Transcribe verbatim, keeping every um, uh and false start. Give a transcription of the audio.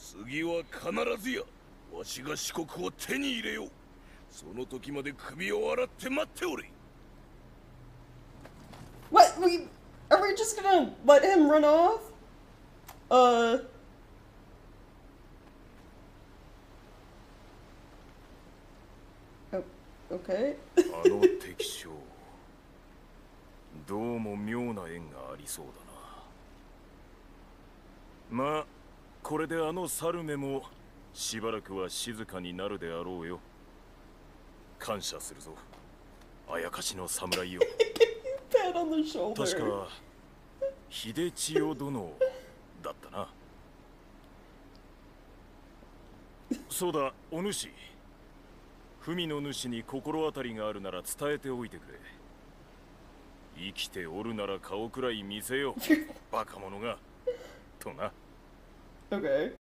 次は必ずやわしが四国を手に入れよう。その時まで首を洗って待っておれ。 What? We are we just gonna let him run off? Uh. Oh, okay. あの敵将、どうも妙な縁がありそうだな。まあこれであのサルメもしばらくは静かになるであろうよ。感謝するぞ、あやかしの侍よ。 Pat on the shoulder. 確か秀千代殿だったな。そうだ、お主。文の主に心当たりがあるなら伝えておいてくれ。生きておるなら顔くらい見せよ、バカ者が。とな。 Okay.